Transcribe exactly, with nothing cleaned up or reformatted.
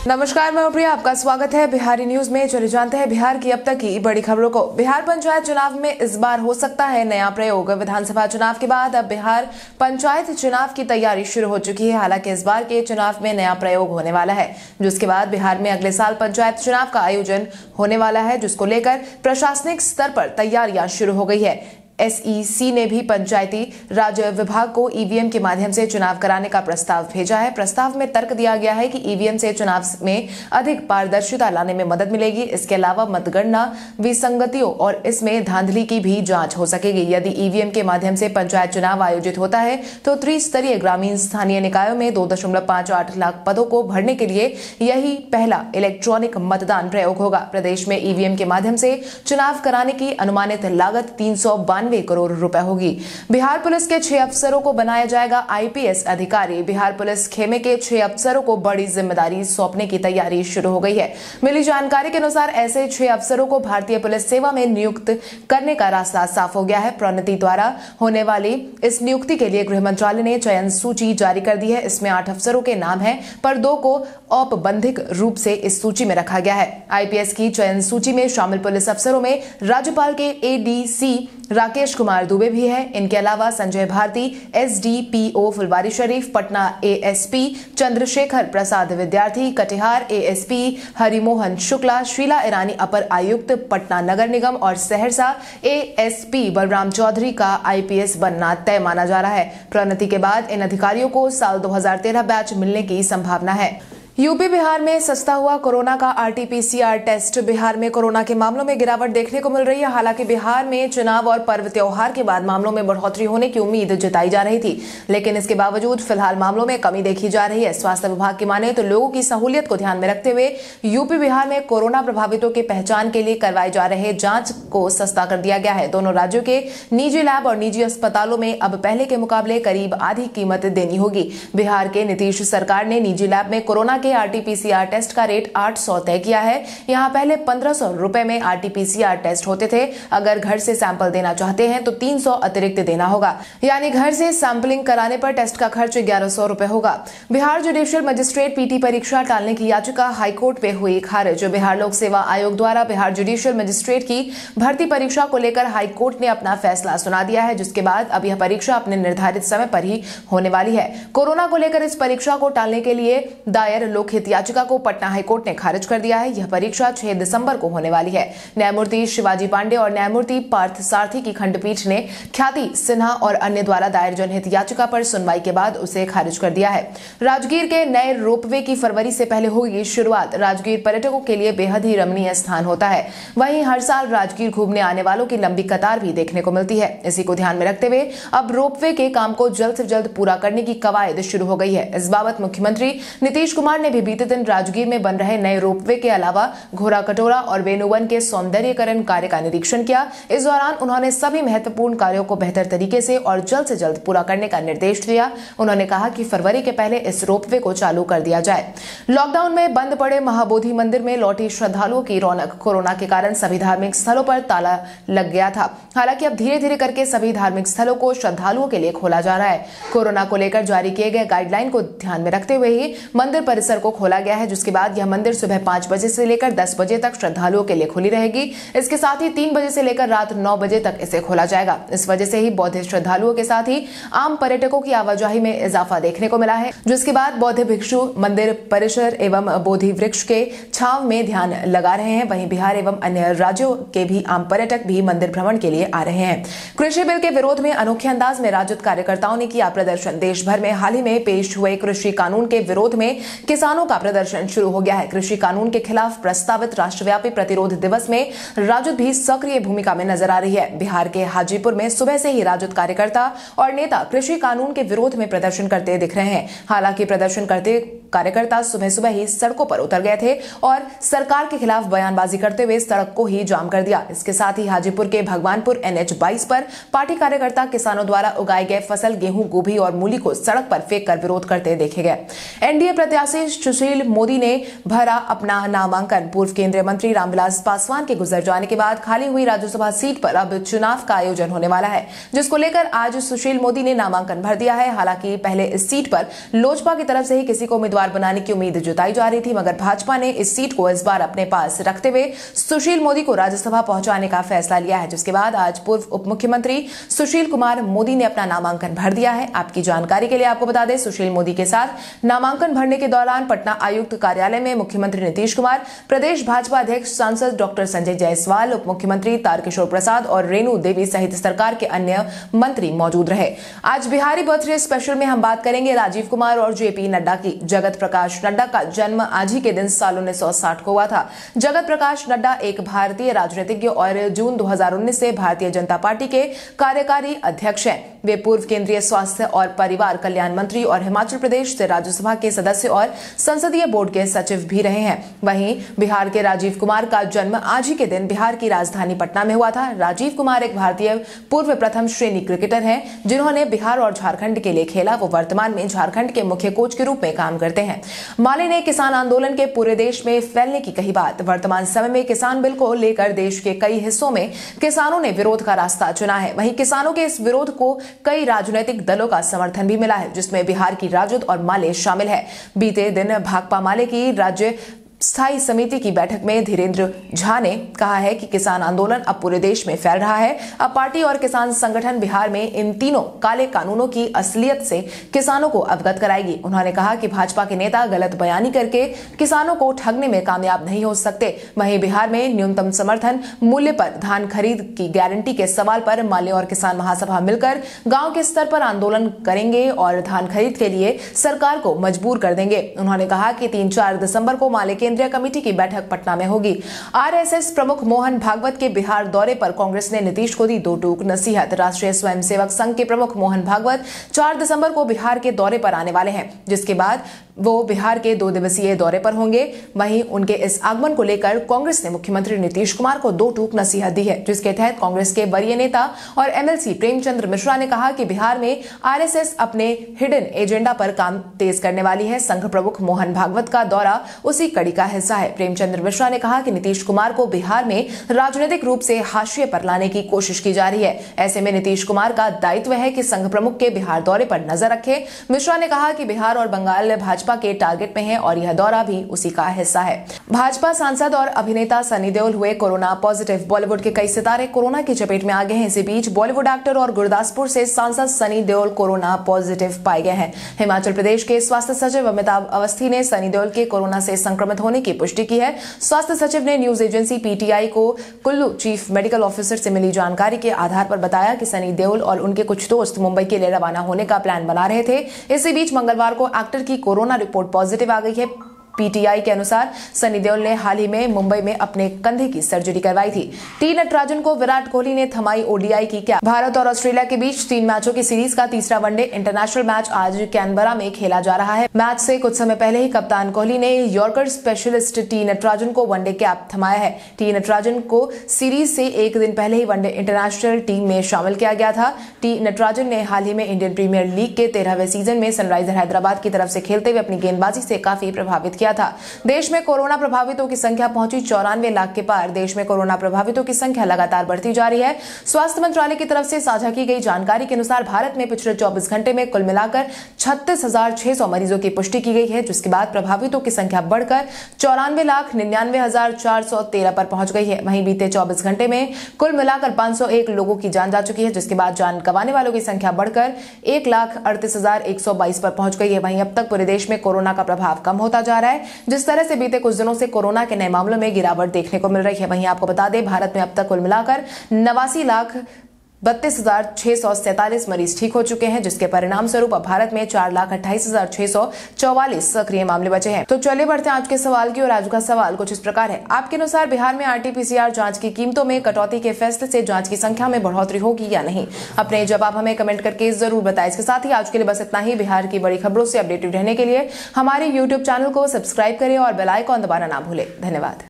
नमस्कार, मैं प्रिया, आपका स्वागत है बिहारी न्यूज में। चले जानते हैं बिहार की अब तक की बड़ी खबरों को। बिहार पंचायत चुनाव में इस बार हो सकता है नया प्रयोग। विधानसभा चुनाव के बाद अब बिहार पंचायत चुनाव की तैयारी शुरू हो चुकी है। हालांकि इस बार के चुनाव में नया प्रयोग होने वाला है, जिसके बाद बिहार में अगले साल पंचायत चुनाव का आयोजन होने वाला है, जिसको लेकर प्रशासनिक स्तर पर तैयारियां शुरू हो गई है। एस ई सी ने भी पंचायती राज विभाग को ई वी एम के माध्यम से चुनाव कराने का प्रस्ताव भेजा है। प्रस्ताव में तर्क दिया गया है कि ई वी एम से चुनाव में अधिक पारदर्शिता लाने में मदद मिलेगी। इसके अलावा मतगणना विसंगतियों और इसमें धांधली की भी जांच हो सकेगी। यदि ई वी एम के माध्यम से पंचायत चुनाव आयोजित होता है तो त्रिस्तरीय ग्रामीण स्थानीय निकायों में दो दशमलव पांच आठ लाख पदों को भरने के लिए यही पहला इलेक्ट्रॉनिक मतदान प्रयोग होगा। प्रदेश में ई वी एम के माध्यम से चुनाव कराने की अनुमानित लागत तीन सौ बानवे करोड़ रुपए होगी। बिहार पुलिस के छह अफसरों को बनाया जाएगा आई पी एस अधिकारी। बिहार पुलिस खेमे के छह अफसरों को बड़ी जिम्मेदारी सौंपने की तैयारी शुरू हो गई है। मिली जानकारी के अनुसार ऐसे छह अफसरों को भारतीय पुलिस सेवा में नियुक्त करने का रास्ता साफ हो गया है। प्रोन्नति द्वारा होने वाली इस नियुक्ति के लिए गृह मंत्रालय ने चयन सूची जारी कर दी है। इसमें आठ अफसरों के नाम है, पर दो को औपबंधिक रूप से इस सूची में रखा गया है। आई पी एस की चयन सूची में शामिल पुलिस अफसरों में राज्यपाल के A D C Rakesh Kumar Dubey भी है। इनके अलावा Sanjay Bharti S D P O Phulwari Sharif, Patna A S P Chandrashekhar Prasad Vidyarthi, Katihar A S P Harimohan Shukla, Sheela Irani अपर आयुक्त पटना नगर निगम और Saharsa A S P Balram Chaudhary का आई पी एस बनना तय माना जा रहा है। प्रोन्नति के बाद इन अधिकारियों को साल दो हज़ार तेरह बैच मिलने की संभावना है। यूपी बिहार में सस्ता हुआ कोरोना का R T P C R test. Bihar में कोरोना के मामलों में गिरावट देखने को मिल रही है। हालांकि बिहार में चुनाव और पर्व त्योहार के बाद मामलों में बढ़ोतरी होने की उम्मीद जताई जा रही थी, लेकिन इसके बावजूद फिलहाल मामलों में कमी देखी जा रही है। स्वास्थ्य विभाग की माने तो लोगों की सहूलियत को ध्यान में रखते हुए यूपी बिहार में कोरोना प्रभावितों की पहचान के लिए करवाए जा रहे जांच को सस्ता कर दिया गया है। दोनों राज्यों के निजी लैब और निजी अस्पतालों में अब पहले के मुकाबले करीब आधी कीमत देनी होगी। बिहार के नीतीश सरकार ने निजी लैब में कोरोना के R T P C R test का रेट आठ सौ तय किया है। यहां पहले पंद्रह सौ रुपए में R T P C R test होते थे। अगर घर से सैंपल देना चाहते हैं तो तीन सौ अतिरिक्त देना होगा, यानी घर से सैंपलिंग कराने पर टेस्ट का खर्च ग्यारह सौ रुपए होगा। Bihar judicial magistrate P T परीक्षा टालने की याचिका हाईकोर्ट पे हुई खारिज। बिहार लोक सेवा आयोग द्वारा बिहार जुडिशियल मजिस्ट्रेट की भर्ती परीक्षा को लेकर हाईकोर्ट ने अपना फैसला सुना दिया है, जिसके बाद अब यह परीक्षा अपने निर्धारित समय पर ही होने वाली है। कोरोना को लेकर इस परीक्षा को टालने के लिए दायर लोकहित याचिका को पटना हाईकोर्ट ने खारिज कर दिया है। यह परीक्षा छह दिसंबर को होने वाली है। न्यायमूर्ति शिवाजी पांडे और न्यायमूर्ति पार्थ सारथी की खंडपीठ ने ख्याति सिन्हा और अन्य द्वारा दायर जनहित याचिका पर सुनवाई के बाद उसे खारिज कर दिया है। राजगीर के नए रोपवे की फरवरी से पहले होगी शुरुआत। राजगीर पर्यटकों के लिए बेहद ही रमणीय स्थान होता है। वहीं हर साल राजगीर घूमने आने वालों की लंबी कतार भी देखने को मिलती है। इसी को ध्यान में रखते हुए अब रोपवे के काम को जल्द से जल्द पूरा करने की कवायद शुरू हो गई है। इस बाबत मुख्यमंत्री नीतीश कुमार ने भी बीते दिन राजगीर में बन रहे नए रोपवे के अलावा घोड़ा कटोरा और वेणुवन के सौंदर्यीकरण कार्य का निरीक्षण किया। इस दौरान उन्होंने सभी महत्वपूर्ण कार्यों को बेहतर तरीके से और जल्द से जल्द पूरा करने का निर्देश दिया। उन्होंने कहा कि फरवरी के पहले इस रोपवे को चालू कर दिया जाए। लॉकडाउन में बंद पड़े महाबोधि मंदिर में लौटी श्रद्धालुओं की रौनक। कोरोना के कारण सभी धार्मिक स्थलों पर ताला लग गया था। हालांकि अब धीरे धीरे करके सभी धार्मिक स्थलों को श्रद्धालुओं के लिए खोला जा रहा है। कोरोना को लेकर जारी किए गए गाइडलाइन को ध्यान में रखते हुए ही मंदिर परिसर को खोला गया है, जिसके बाद यह मंदिर सुबह पांच बजे से लेकर दस बजे तक श्रद्धालुओं के लिए खुली रहेगी। इसके साथ ही तीन बजे से लेकर रात नौ बजे तक इसे खोला जाएगा। इस वजह से ही बौद्ध श्रद्धालुओं के साथ ही आम पर्यटकों की आवाजाही में इजाफा देखने को मिला है, जिसके बाद बौद्ध भिक्षु मंदिर परिसर एवं बोधि वृक्ष के छांव में ध्यान लगा रहे हैं। वहीं बिहार एवं अन्य राज्यों के भी आम पर्यटक भी मंदिर भ्रमण के लिए आ रहे हैं। कृषि बिल के विरोध में अनोखे अंदाज में राजद कार्यकर्ताओं ने किया प्रदर्शन। देश भर में हाल ही में पेश हुए कृषि कानून के विरोध में किसानों का प्रदर्शन शुरू हो गया है। कृषि कानून के खिलाफ प्रस्तावित राष्ट्रव्यापी प्रतिरोध दिवस में राजद भी सक्रिय भूमिका में नजर आ रही है। बिहार के हाजीपुर में सुबह से ही राजद कार्यकर्ता और नेता कृषि कानून के विरोध में प्रदर्शन करते दिख रहे हैं। हालांकि प्रदर्शन करते कार्यकर्ता सुबह सुबह ही सड़कों पर उतर गए थे और सरकार के खिलाफ बयानबाजी करते हुए सड़क को ही जाम कर दिया। इसके साथ ही हाजीपुर के भगवानपुर एन एच बाईस पर पार्टी कार्यकर्ता किसानों द्वारा उगाए गए फसल गेहूं, गोभी और मूली को सड़क पर फेंक कर विरोध करते देखे गए। एनडीए प्रत्याशी सुशील मोदी ने भरा अपना नामांकन। पूर्व केंद्रीय मंत्री रामविलास पासवान के गुजर जाने के बाद खाली हुई राज्यसभा सीट पर अब चुनाव का आयोजन होने वाला है, जिसको लेकर आज सुशील मोदी ने नामांकन भर दिया है। हालांकि पहले इस सीट पर लोजपा की तरफ से ही किसी को उम्मीदवार बार बनाने की उम्मीद जताई जा रही थी, मगर भाजपा ने इस सीट को इस बार अपने पास रखते हुए सुशील मोदी को राज्यसभा पहुंचाने का फैसला लिया है, जिसके बाद आज पूर्व उप मुख्यमंत्री सुशील कुमार मोदी ने अपना नामांकन भर दिया है। आपकी जानकारी के लिए आपको बता दें, सुशील मोदी के साथ नामांकन भरने के दौरान पटना आयुक्त कार्यालय में मुख्यमंत्री नीतीश कुमार, प्रदेश भाजपा अध्यक्ष सांसद डॉक्टर संजय जायसवाल, उप मुख्यमंत्री तारकिशोर प्रसाद और रेणु देवी सहित सरकार के अन्य मंत्री मौजूद रहे। आज बिहारी बर्थडे स्पेशल में हम बात करेंगे राजीव कुमार और जेपी नड्डा की। जगत प्रकाश नड्डा का जन्म आज ही के दिन साल उन्नीस सौ साठ को हुआ था। जगत प्रकाश नड्डा एक भारतीय राजनीतिज्ञ और जून दो हज़ार उन्नीस से भारतीय जनता पार्टी के कार्यकारी अध्यक्ष हैं। वे पूर्व केंद्रीय स्वास्थ्य और परिवार कल्याण मंत्री और हिमाचल प्रदेश से राज्यसभा के सदस्य और संसदीय बोर्ड के सचिव भी रहे हैं। वहीं बिहार के राजीव कुमार का जन्म आज ही के दिन बिहार की राजधानी पटना में हुआ था। राजीव कुमार एक भारतीय पूर्व प्रथम श्रेणी क्रिकेटर हैं, जिन्होंने बिहार और झारखंड के लिए खेला। वो वर्तमान में झारखंड के मुख्य कोच के रूप में काम करते हैं। माले ने किसान आंदोलन के पूरे देश में फैलने की कही बात। वर्तमान समय में किसान बिल को लेकर देश के कई हिस्सों में किसानों ने विरोध का रास्ता चुना है। वहीं किसानों के इस विरोध को कई राजनीतिक दलों का समर्थन भी मिला है, जिसमें बिहार की राजद और माले शामिल है। बीते दिन भाकपा माले की राज्य स्थायी समिति की बैठक में धीरेन्द्र झा ने कहा है कि किसान आंदोलन अब पूरे देश में फैल रहा है। अब पार्टी और किसान संगठन बिहार में इन तीनों काले कानूनों की असलियत से किसानों को अवगत कराएगी। उन्होंने कहा कि भाजपा के नेता गलत बयानी करके किसानों को ठगने में कामयाब नहीं हो सकते। वहीं बिहार में न्यूनतम समर्थन मूल्य पर धान खरीद की गारंटी के सवाल पर माले और किसान महासभा मिलकर गाँव के स्तर पर आंदोलन करेंगे और धान खरीद के लिए सरकार को मजबूर कर देंगे। उन्होंने कहा कि तीन चार दिसंबर को माले केंद्रीय कमेटी की बैठक पटना में होगी। आरएसएस प्रमुख मोहन भागवत के बिहार दौरे पर कांग्रेस ने नीतीश को दी दो टूक नसीहत। राष्ट्रीय स्वयंसेवक संघ के प्रमुख मोहन भागवत चार दिसंबर को बिहार के दौरे पर आने वाले हैं, जिसके बाद वो बिहार के दो दिवसीय दौरे पर होंगे। वहीं उनके इस आगमन को लेकर कांग्रेस ने मुख्यमंत्री नीतीश कुमार को दो टूक नसीहत दी है, जिसके तहत कांग्रेस के वरीय नेता और एमएलसी प्रेमचंद्र मिश्रा ने कहा कि बिहार में आरएसएस अपने हिडन एजेंडा पर काम तेज करने वाली है। संघ प्रमुख मोहन भागवत का दौरा उसी कड़ी का हिस्सा है। प्रेमचंद्र मिश्रा ने कहा कि नीतीश कुमार को बिहार में राजनीतिक रूप से हाशिए पर लाने की कोशिश की जा रही है। ऐसे में नीतीश कुमार का दायित्व है कि संघ प्रमुख के बिहार दौरे पर नजर रखे। मिश्रा ने कहा कि बिहार और बंगाल भाजपा के टारगेट में है और यह दौरा भी उसी का हिस्सा है। भाजपा सांसद और अभिनेता सनी देओल हुए कोरोना पॉजिटिव। बॉलीवुड के कई सितारे कोरोना की चपेट में आ गए हैं। इसी बीच बॉलीवुड एक्टर और गुरदासपुर से सांसद सनी देओल कोरोना पॉजिटिव पाए गए हैं। हिमाचल प्रदेश के स्वास्थ्य सचिव अमिताभ अवस्थी ने सनी देओल के कोरोना से संक्रमित होने की पुष्टि की है। स्वास्थ्य सचिव ने न्यूज एजेंसी पीटीआई को कुल्लू चीफ मेडिकल ऑफिसर से मिली जानकारी के आधार पर बताया कि सनी देओल और उनके कुछ दोस्त मुंबई के लिए रवाना होने का प्लान बना रहे थे। इसी बीच मंगलवार को एक्टर की कोरोना रिपोर्ट पॉजिटिव आ गई है। पीटीआई के अनुसार सनी देओल ने हाल ही में मुंबई में अपने कंधे की सर्जरी करवाई थी। टी नटराजन को विराट कोहली ने थमाई ओडीआई की क्या। भारत और ऑस्ट्रेलिया के बीच तीन मैचों की सीरीज का तीसरा वनडे इंटरनेशनल मैच आज कैनबरा में खेला जा रहा है। मैच से कुछ समय पहले ही कप्तान कोहली ने यॉर्कर स्पेशलिस्ट टी नटराजन को वनडे कैप थमाया है। टी नटराजन को सीरीज से एक दिन पहले ही वनडे इंटरनेशनल टीम में शामिल किया गया था। टी नटराजन ने हाल ही में इंडियन प्रीमियर लीग के तेरहवें सीजन में सनराइजर हैदराबाद की तरफ से खेलते हुए अपनी गेंदबाजी से काफी प्रभावित किया था। देश में कोरोना प्रभावितों की संख्या पहुंची चौरानवे लाख के पार। देश में कोरोना प्रभावितों की संख्या लगातार बढ़ती जा रही है। स्वास्थ्य मंत्रालय की तरफ से साझा की गई जानकारी के अनुसार भारत में पिछले चौबीस घंटे में कुल मिलाकर छत्तीस हजार छह सौ मरीजों की पुष्टि की गई है, जिसके बाद प्रभावितों की संख्या बढ़कर चौरानवे लाख निन्यानवे हजार चार सौ तेरह पर पहुंच गई है। वहीं बीते चौबीस घंटे में कुल मिलाकर पांच सौ एक लोगों की जान जा चुकी है, जिसके बाद जान गंवाने वालों की संख्या बढ़कर एक लाख अड़तीस हजार एक सौ बाईस पर पहुंच गई है। वहीं अब तक पूरे देश में कोरोना का प्रभाव कम होता जा रहा है। जिस तरह से बीते कुछ दिनों से कोरोना के नए मामलों में गिरावट देखने को मिल रही है। वहीं आपको बता दें, भारत में अब तक कुल मिलाकर नवासी लाख बत्तीस हजार छह सौ सैतालीस मरीज ठीक हो चुके हैं, जिसके परिणाम स्वरूप अब भारत में चार लाख अट्ठाईस हजार छह सौ चौवालीस सक्रिय मामले बचे हैं। तो चलिए बढ़ते हैं आज के सवाल की, और आज का सवाल कुछ इस प्रकार है। आपके अनुसार बिहार में आरटीपीसीआर जांच की कीमतों में कटौती के फैसले से जांच की संख्या में बढ़ोतरी होगी या नहीं? अपने जवाब हमें कमेंट करके जरूर बताएं। इसके साथ ही आज के लिए बस इतना ही। बिहार की बड़ी खबरों से अपडेटेड रहने के लिए हमारे यूट्यूब चैनल को सब्सक्राइब करें और बेल आइकॉन दबाना ना भूलें। धन्यवाद।